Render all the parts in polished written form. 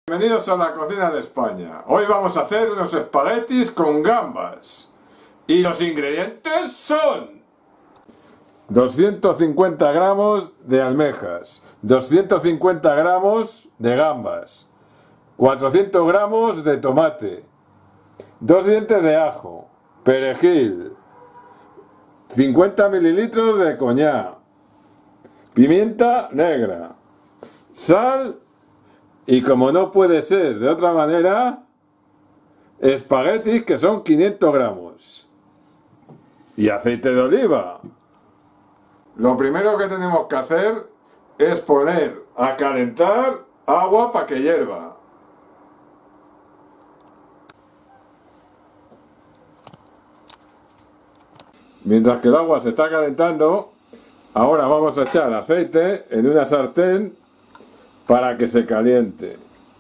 Bienvenidos a la cocina de España. Hoy vamos a hacer unos espaguetis con gambas. Y los ingredientes son 250 gramos de almejas, 250 gramos de gambas, 400 gramos de tomate, 2 dientes de ajo, perejil, 50 mililitros de coñac, pimienta negra, sal y, como no puede ser de otra manera, espaguetis, que son 500 gramos, y aceite de oliva. Lo primero que tenemos que hacer es poner a calentar agua para que hierva. Mientras que el agua se está calentando, ahora vamos a echar aceite en una sartén para que se caliente.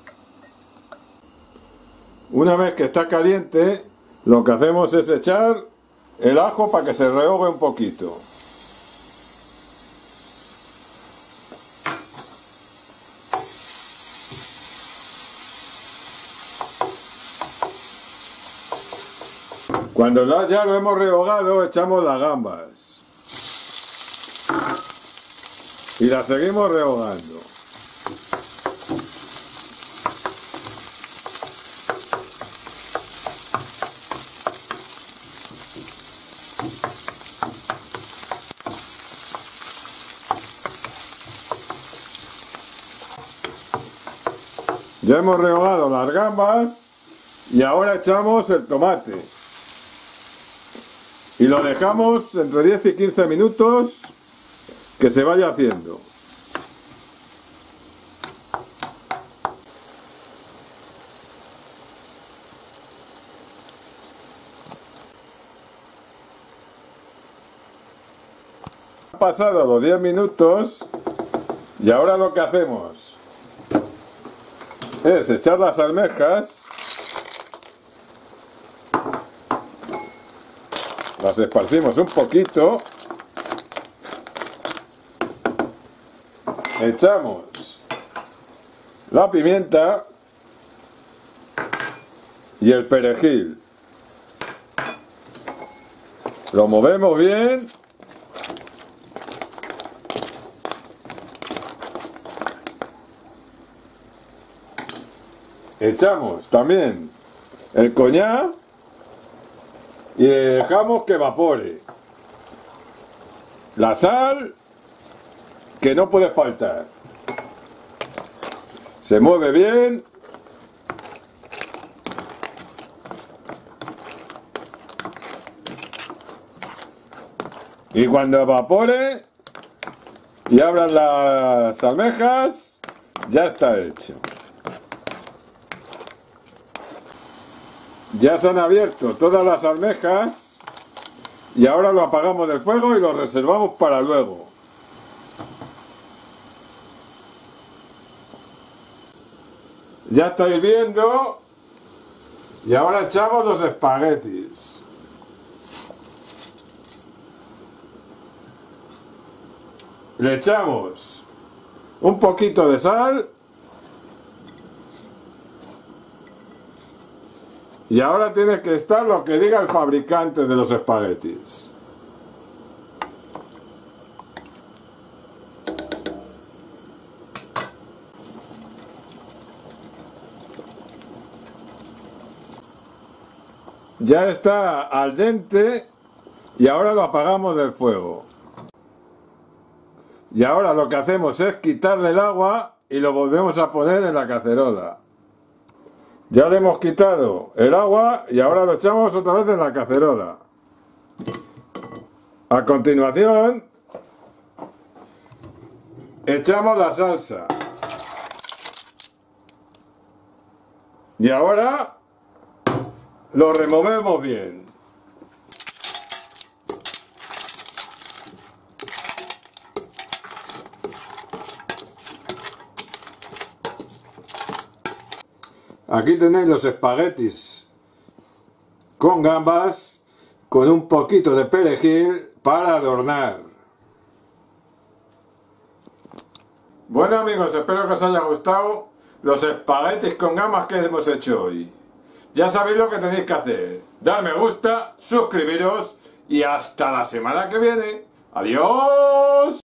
Una vez que está caliente, lo que hacemos es echar el ajo para que se rehogue un poquito. Cuando ya lo hemos rehogado, echamos las gambas y las seguimos rehogando. Ya hemos rehogado las gambas y ahora echamos el tomate. Y lo dejamos entre 10 y 15 minutos que se vaya haciendo. Han pasado los 10 minutos y ahora lo que hacemos es echar las almejas. Las esparcimos un poquito, echamos la pimienta y el perejil, lo movemos bien echamos también el coñac y dejamos que evapore. La sal, que no puede faltar. Se mueve bien. Y cuando evapore y abran las almejas, ya está hecho. Ya se han abierto todas las almejas y ahora lo apagamos del fuego y lo reservamos para luego. Ya está hirviendo y ahora echamos los espaguetis. Le echamos un poquito de sal. Y ahora tiene que estar lo que diga el fabricante de los espaguetis. Ya está al dente y ahora lo apagamos del fuego. Y ahora lo que hacemos es quitarle el agua y lo volvemos a poner en la cacerola. Ya le hemos quitado el agua y ahora lo echamos otra vez en la cacerola. A continuación, echamos la salsa. Y ahora lo removemos bien. Aquí tenéis los espaguetis con gambas, con un poquito de perejil para adornar. Bueno amigos, espero que os haya gustado. los espaguetis con gambas que hemos hecho hoy. Ya sabéis lo que tenéis que hacer. Dar me gusta, suscribiros y hasta la semana que viene. ¡Adiós!